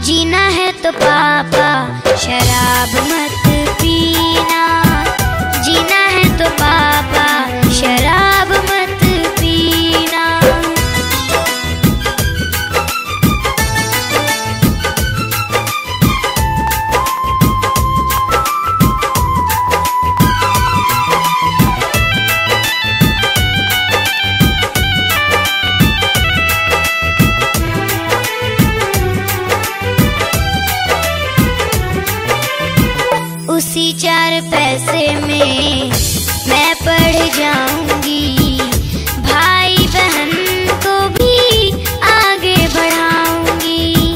जीना है तो पापा शराब मत पीना, जीना है तो पापा शराब मत पीना। उसी 4 पैसे में मैं पढ़ जाऊंगी, भाई बहन को भी आगे बढ़ाऊंगी।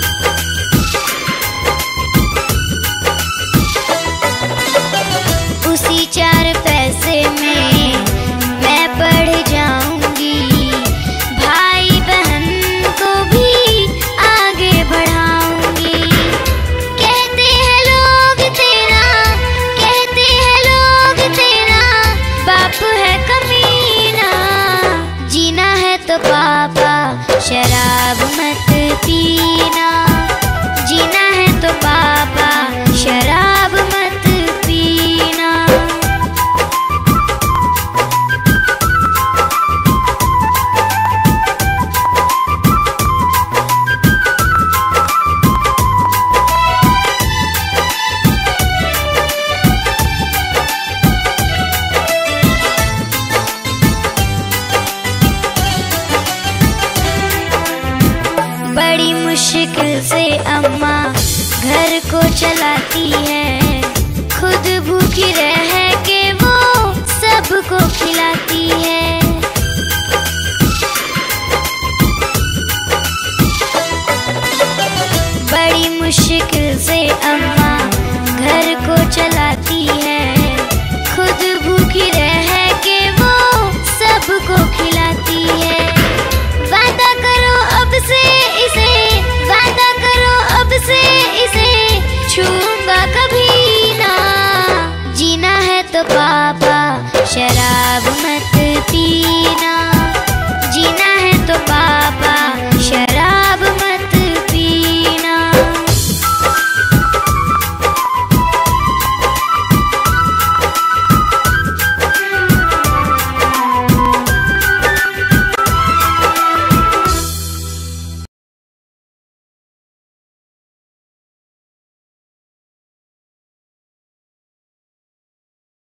उसी 4 पैसे में मैं पढ़ जाऊंगी, भाई बहन को भी आगे बढ़ाऊंगी। कहते हैं लोग तेरा बाप है कमीना, जीना है तो पापा शराब मत पीना, जीना है तो पापा शराब मत पीना। बड़ी मुश्किल से अम्मा घर को चलाती है, खुद भूखी रह के वो सबको खिलाती है। बड़ी मुश्किल से